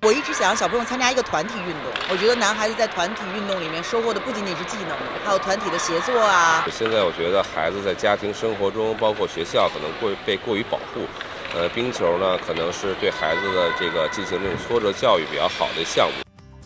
我一直想让小朋友参加一个团体运动。我觉得男孩子在团体运动里面收获的不仅仅是技能，还有团体的协作啊。 现在我觉得孩子在家庭生活中，包括学校，可能会被过于保护。冰球呢，可能是对孩子的这个进行这种挫折教育比较好的项目。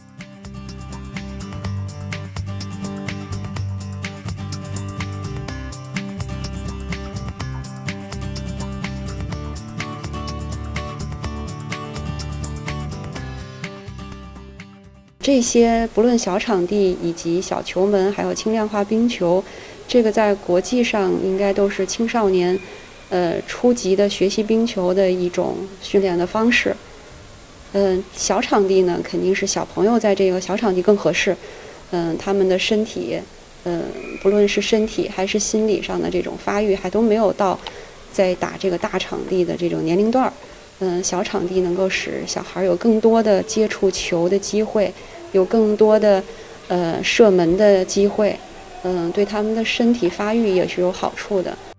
这些不论小场地以及小球门，还有轻量化冰球，这个在国际上应该都是青少年初级的学习冰球的一种训练的方式。小场地呢，肯定是小朋友在这个小场地更合适。他们的身体，不论是身体还是心理上的这种发育，还都没有到在打这个大场地的这种年龄段儿。小场地能够使小孩有更多的接触球的机会，有更多的射门的机会，对他们的身体发育也是有好处的。